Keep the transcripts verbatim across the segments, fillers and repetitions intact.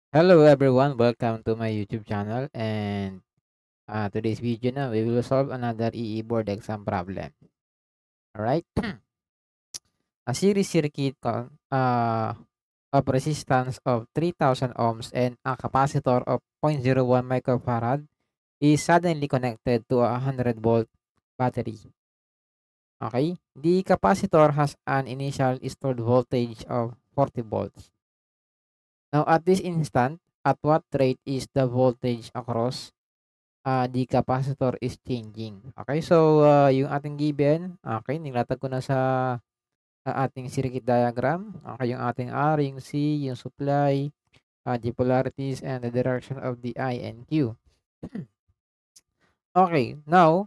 Hello everyone, welcome to my YouTube channel and uh, today's video na we will solve another E E board exam problem. Alright? A series circuit con- uh, of resistance of three thousand ohms and a capacitor of zero point zero one microfarad is suddenly connected to a one hundred volt battery. Okay? The capacitor has an initial stored voltage of forty volts. Now at this instant, at what rate is the voltage across ah, the capacitor is changing. Okay, so, ah, yung ating given, okay, nilatag ko na sa, sa ating circuit diagram. Okay, yung ating R, yung C, yung supply, ah, the polarities, and the direction of the I and Q. Okay, now,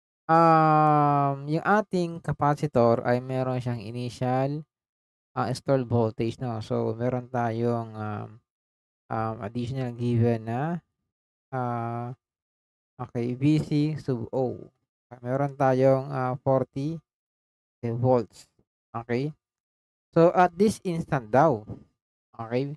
um, yung ating capacitor ay meron siyang initial ah, installed voltage, no? So, meron tayong um, um, additional given na ah, okay, V C sub O. Meron tayong ah, forty Okay, volts. Okay. So, at this instant daw. Okay.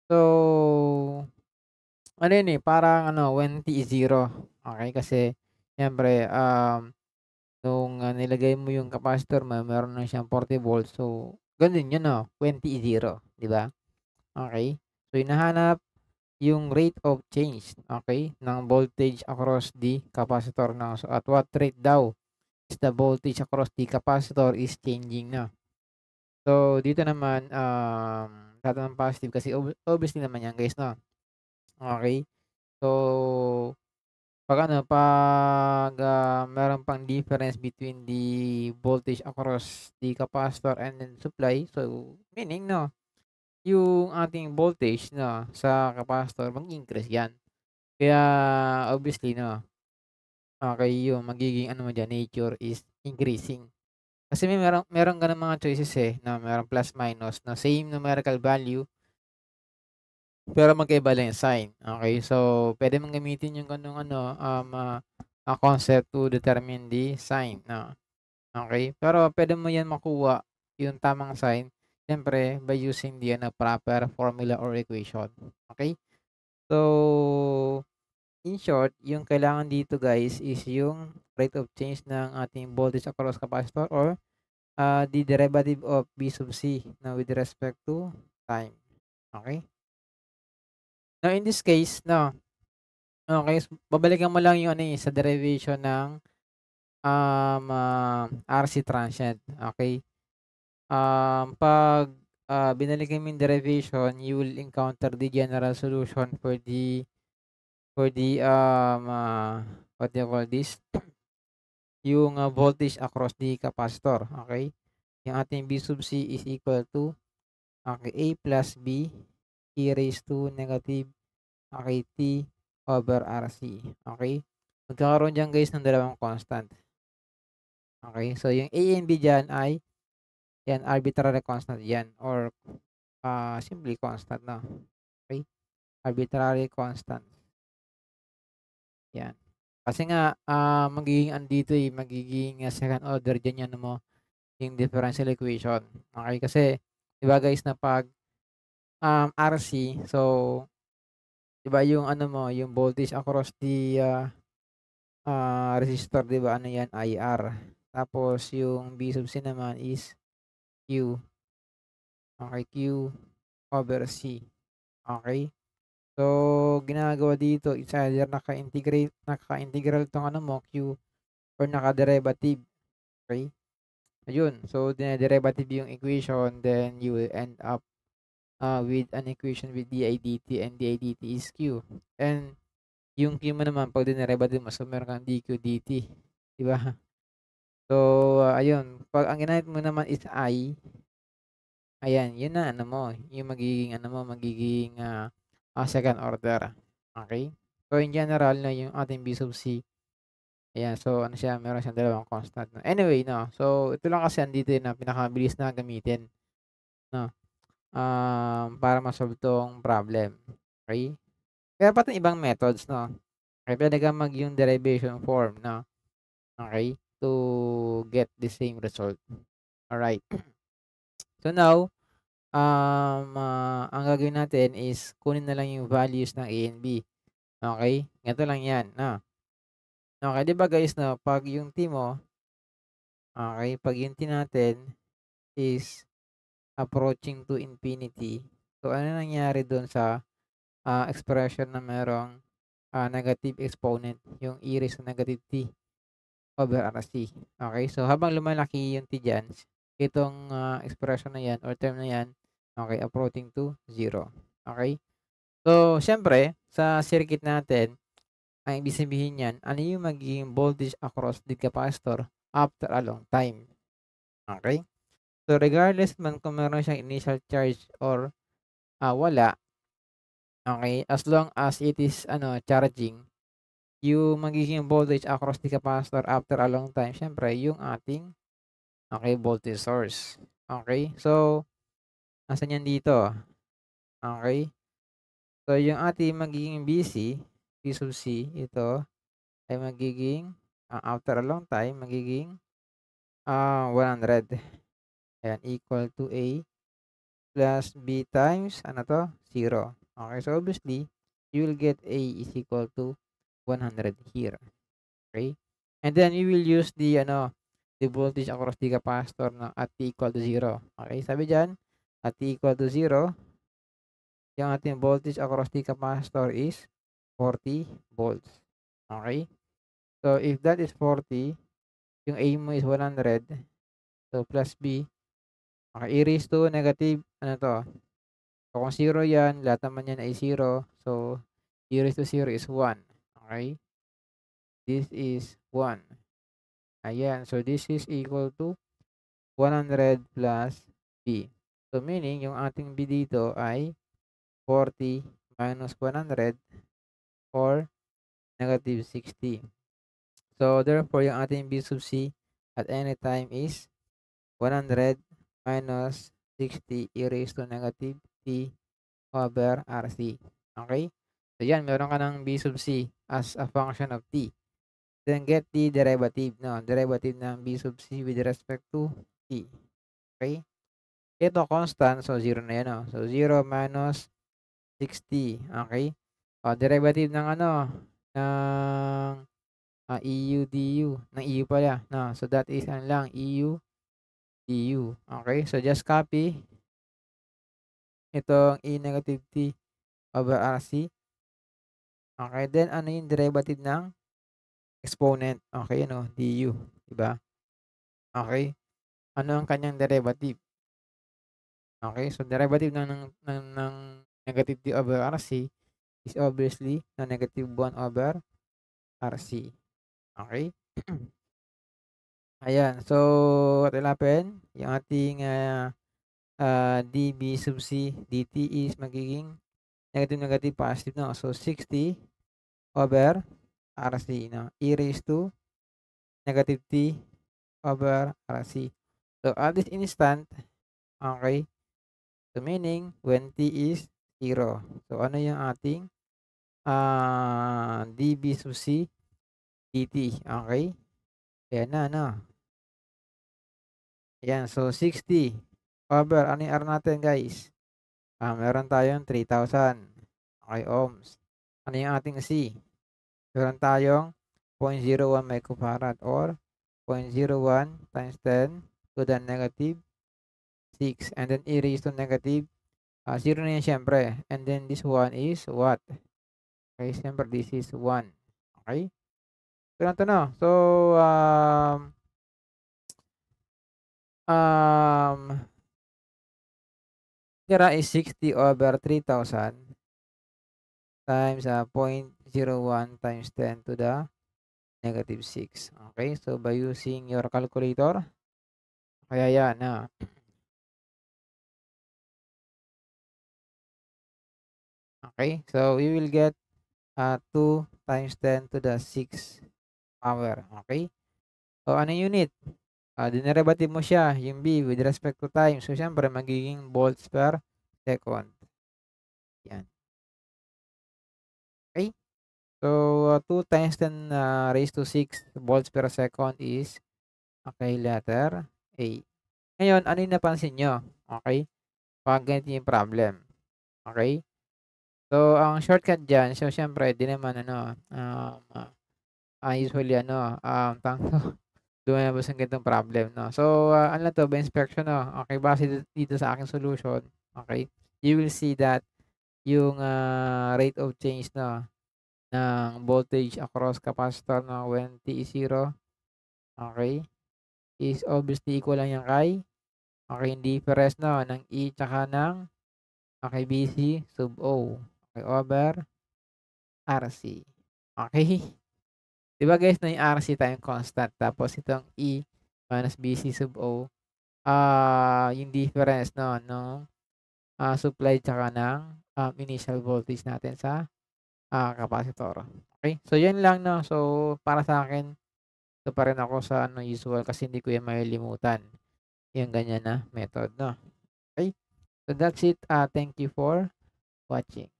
So, ano yun eh, parang ano, when T is zero. Okay, kasi, siyempre, um, nung ah, nilagay mo yung capacitor mo, meron na siyang forty volts. So, ganun yun, no? When T is zero. Di ba? Okay. So, hinahanap yung rate of change, okay, ng voltage across the capacitor na. So, at what rate daw is the voltage across the capacitor is changing na. So, dito naman, um, lahat ng positive kasi ob obviously naman 'yan guys 'no, okey. So, 'pag ano, 'pag, ah, meron pang difference between the voltage across the capacitor and then supply, so meaning 'no, yung ating voltage 'no, sa capacitor mag-increase 'yan. Kaya obviously 'no, okey yung magiging ano mo diyan, nature is increasing. Kasi may merong meron ka ng mga choices, eh, na merong plus minus na same numerical value. Pero magkaiba lang yung sign, okey. So, puwede mong gamitin yung gano'ng ano, um, ah, ah, concept to determine the sign na okey. Pero puwede mo 'yan makuha, yung tamang sign, siyempre by using the ano, proper formula or equation, okey. So, in short, yung kailangan dito guys is yung rate of change ng ating voltage across capacitor or, ah, the derivative of B sub C na with respect to time, okey. Now in this case 'no. Okey, s babalikan mo lang yung ano, eh, sa derivation ng, um, ah, R C transient, okey? Um, 'pag, ah, binalikan mo yung derivation, you will encounter the general solution for the for the, um, ah, what do you call this, yung, ah, voltage across the capacitor, okey? Yung ating B sub C is equal to, okey, A plus B e raised to negative, okey, T over R C, okey? Magkakaroon diyan guys ng dalawang constant. Okay, so yung A and B diyan ay yan arbitrary constant yan or, ah, simply constant 'no, okey? Arbitrary constant, yan. Kasi nga, ah, magiging ano dito, eh, magiging, ah, second order diyan yung ano mo, yung differential equation, okey? Kasi 'di ba guys na 'pag, um, R C so 'di ba yung ano mo, yung voltage across the, ah, ah, resistor 'di ba ano yan I R, tapos yung B sub C naman is Q, okey, Q over C, okey? So, ginagawa dito is either naka-integrate naka-integral 'tong ano mo Q or naka-derivative, okey? Ayun, so dine-derivative yung equation then you will end up, ah, with an equation with di dt and di dt is Q. And yung Q mo naman 'pag dinerivative mo so meron kang dq dt, 'di ba? So, ah, ayun 'pag ang ginamit mo naman is I, ayan yun na ano mo, yung magiging ano mo magiging, ah, ah, second order, okey? So, in general na yung ating B sub C, ayan, so ano siya, meron siyang dalawang constant 'no. Anyway 'no, so ito lang kasi andito, eh, na pinakamabilis na gamitin 'no, um, para ma-solve 'tong problem, okey? Meron pa 'tong ibang methods 'no, okey, puwede kang mag yung derivation form 'no, okey, to get the same result, alright. So now, um, ah, ang gagawin natin is kunin na lang yung values ng A and B. Okey, ganito lang 'yan, 'no. Okey, 'di ba guys 'no, 'pag yung T mo, okey, 'pag yung T natin is approaching to infinity, so ano nangyari dun sa, ah, expression na merong, ah, negative exponent, yung e raised to negative t over rc. Okey, so habang lumalaki yung t diyan, itong, ah, expression na 'yan or term na 'yan, okey, approaching to zero. Okey? So, siyempre sa circuit natin, ang ibig sabihin niyan, ano yung magiging voltage across the capacitor after a long time. Okey? So, regardless man kung meron siyang initial charge or, ah, wala, okey, as long as it is ano, charging, yung magiging voltage across the capacitor after a long time siyempre yung ating, okey, voltage source. Okey? So, nasaan yan dito? Okey? So, yung ating magiging B C, B sub C, ito ay magiging, ah, after a long time magiging, ah, one hundred. Ayan, equal to A plus B times ano 'to, zero. Okay, so obviously, you will get A is equal to one hundred here. Okay? And then you will use the ano, the voltage across the capacitor na at T equal to zero. Okay, sabi diyan, at T equal to zero, yung ating voltage across the capacitor is forty volts. Okay? So if that is forty, yung A mo is one hundred, so plus B, okay, e raised to negative ano 'to, so kung zero 'yan, lahat naman 'yan ay zero, so e raised to zero is one. Okay? This is one. Ayan, so this is equal to one hundred plus B. So meaning yung ating B dito ay forty minus one hundred or negative sixty. So therefore yung ating B sub C at any time is one hundred minus sixty e raised to negative t over rc. Okay? So yan, meron ka ng B sub C as a function of t. Then get the derivative, no? Derivative ng B sub C with respect to t. Okay? Ito constant, so zero na yan, oh. So zero minus sixty, okay? O, derivative ng ano, ng ah, E U du, ng E U pala, no? So that is ano lang, E U du. Okay? So just copy itong E negative t over rc. Okay? Then ano yung derivative ng exponent? Okay, ano, du, di ba? Okay? Ano ang kanyang derivative? Okay? So derivative ng ng ng, ng negative t over rc is obviously na negative one over rc. Okay? Ayan. So, what will happen? Yung ating, ah, ah, dB sub C dt is magiging negative, negative, positive, no? So, sixty over rc, no? E raised to negative t over rc. So, at this instant, okay? So, meaning, when t is zero. So, ano yung ating, ah, dB sub C dt, okay? Ayan na, no? Ayan, so sixty over ano yung R natin guys? Ah, meron tayong three thousand, okay, ohms. Ano yung ating C? Meron tayong zero point zero one microfarad or zero point zero one times ten to the negative six, and then e raised to negative, ah, zero na yan siyempre, and then this one is what? Okay, siyempre this is one. Okay? Ganito na. So, um, um, tira is sixty over three thousand times, ah, zero point zero one times ten to the negative six. Okay, so by using your calculator, kaya yan, na. Okay, so we will get, uh, two times ten to the six power. Okay, so ano yung unit? Uh, dinerivative mo siya, yung B with respect to time. So, syempre, magiging volts per second. Yan. Okay, so uh, two times ten uh, raised to six volts per second is, okay, letter A. Ngayon, ano yung napansin nyo? Okay? 'Pag ganito yung problem, okey? So, ang shortcut diyan, so siyempre 'di naman ano, um, ah, usually ano, um, tawag nito, lumalabas yung ganitong problem 'no. So, ah, ano 'to by inspection 'no, okey base di dito sa aking solution, okey, you will see that yung, ah, rate of change 'no, ng voltage across capacitor 'no when T is zero, okey, is obviously equal lang yan kay, okey, yung difference 'no ng E tsaka ng, okey, B C sub O, okey, over R C, okey. 'Di ba guys 'no, yung R C time constant tapos itong E minus B C sub O, ah, yung difference 'no nung, ah, supply tsaka ng, um, initial voltage natin sa, ah, capacitor. Okey, so yun lang 'no. So, para sa'kin, ito pa rin ako sa ano usual kasi hindi ko yan malilimutan, yung ganyan na method 'no. Okey, so that's it, ah, thank you for watching.